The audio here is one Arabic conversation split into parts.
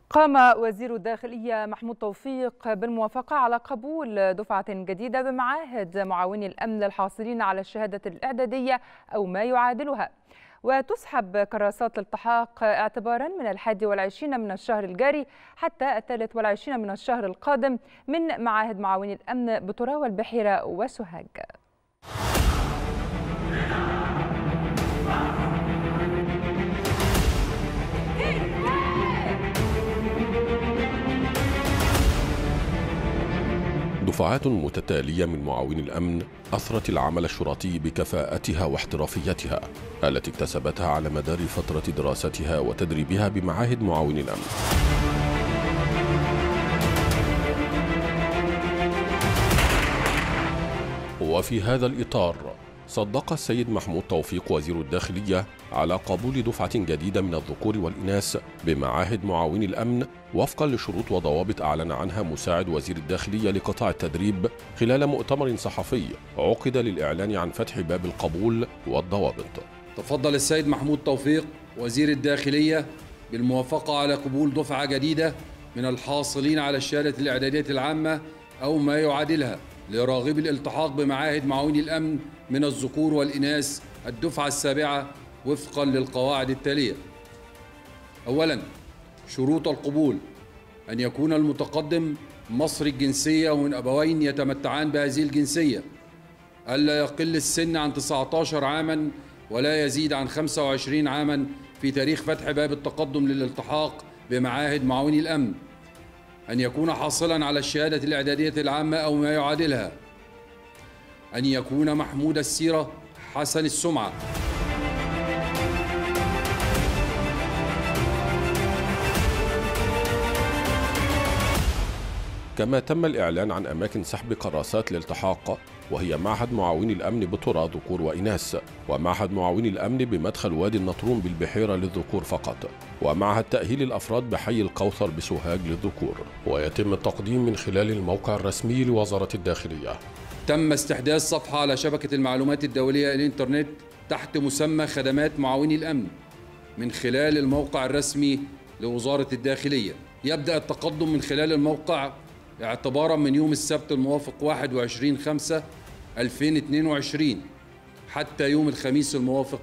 قام وزير الداخلية محمود توفيق بالموافقة على قبول دفعة جديدة بمعاهد معاوني الأمن الحاصلين على الشهادة الإعدادية أو ما يعادلها، وتسحب كراسات الالتحاق اعتبارا من 21 من الشهر الجاري حتى 23 من الشهر القادم من معاهد معاوني الأمن بترى والبحيرة وسوهاج. دفعات متتالية من معاوني الأمن أثرت العمل الشرطي بكفاءتها واحترافيتها التي اكتسبتها على مدار فترة دراستها وتدريبها بمعاهد معاوني الأمن. وفي هذا الإطار صدق السيد محمود توفيق وزير الداخلية على قبول دفعة جديدة من الذكور والإناث بمعاهد معاوني الأمن وفقا لشروط وضوابط أعلن عنها مساعد وزير الداخلية لقطاع التدريب خلال مؤتمر صحفي عقد للإعلان عن فتح باب القبول والضوابط. تفضل السيد محمود توفيق وزير الداخلية بالموافقة على قبول دفعة جديدة من الحاصلين على الشهادة الإعدادية العامة أو ما يعادلها لراغبي الالتحاق بمعاهد معاوني الأمن من الذكور والإناث الدفعة السابعة وفقا للقواعد التالية. أولاً، شروط القبول: أن يكون المتقدم مصري الجنسية ومن أبوين يتمتعان بهذه الجنسية، ألا يقل السن عن 19 عاماً ولا يزيد عن 25 عاماً في تاريخ فتح باب التقدم للالتحاق بمعاهد معاوني الأمن، أن يكون حاصلاً على الشهادة الإعدادية العامة أو ما يعادلها، أن يكون محمود السيرة حسن السمعة. كما تم الإعلان عن أماكن سحب كراسات الالتحاق، وهي معهد معاوني الأمن بترى ذكور وإناث، ومعهد معاوني الأمن بمدخل وادي النطرون بالبحيرة للذكور فقط، ومعهد تأهيل الأفراد بحي القوثر بسوهاج للذكور، ويتم التقديم من خلال الموقع الرسمي لوزارة الداخلية. تم استحداث صفحة على شبكة المعلومات الدولية الإنترنت تحت مسمى خدمات معاوني الأمن من خلال الموقع الرسمي لوزارة الداخلية. يبدأ التقدم من خلال الموقع اعتبارا من يوم السبت الموافق 21/5/2022 حتى يوم الخميس الموافق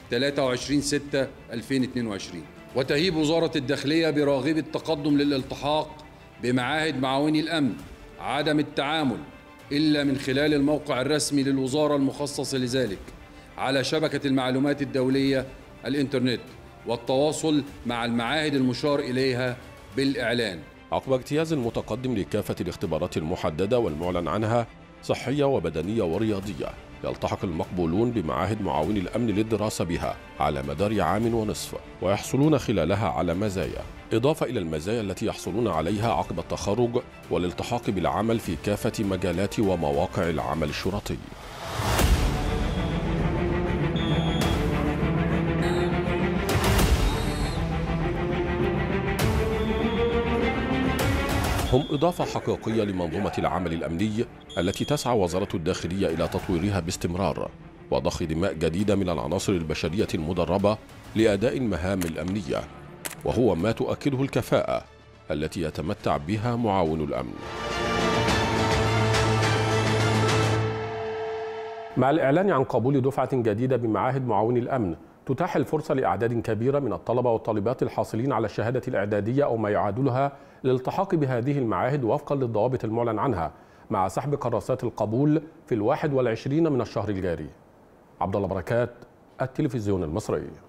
23/6/2022. وتهيب وزارة الداخلية براغبي التقدم للالتحاق بمعاهد معاوني الأمن عدم التعامل إلا من خلال الموقع الرسمي للوزارة المخصص لذلك على شبكة المعلومات الدولية الإنترنت، والتواصل مع المعاهد المشار إليها بالإعلان. عقب اجتياز المتقدم لكافة الاختبارات المحددة والمعلن عنها صحية وبدنية ورياضية، يلتحق المقبولون بمعاهد معاوني الأمن للدراسة بها على مدار عام ونصف، ويحصلون خلالها على مزايا، إضافة إلى المزايا التي يحصلون عليها عقب التخرج والالتحاق بالعمل في كافة مجالات ومواقع العمل الشرطي. هم إضافة حقيقية لمنظومة العمل الأمني التي تسعى وزارة الداخلية إلى تطويرها باستمرار، وضخ دماء جديدة من العناصر البشرية المدربة لأداء المهام الأمنية، وهو ما تؤكده الكفاءة التي يتمتع بها معاون الأمن. مع الإعلان عن قبول دفعة جديدة بمعاهد معاوني الأمن تتاح الفرصة لأعداد كبيرة من الطلبة والطالبات الحاصلين على الشهادة الإعدادية أو ما يعادلها للالتحاق بهذه المعاهد وفقا للضوابط المعلن عنها، مع سحب كراسات القبول في 21 من الشهر الجاري. عبد الله بركات، التلفزيون المصري.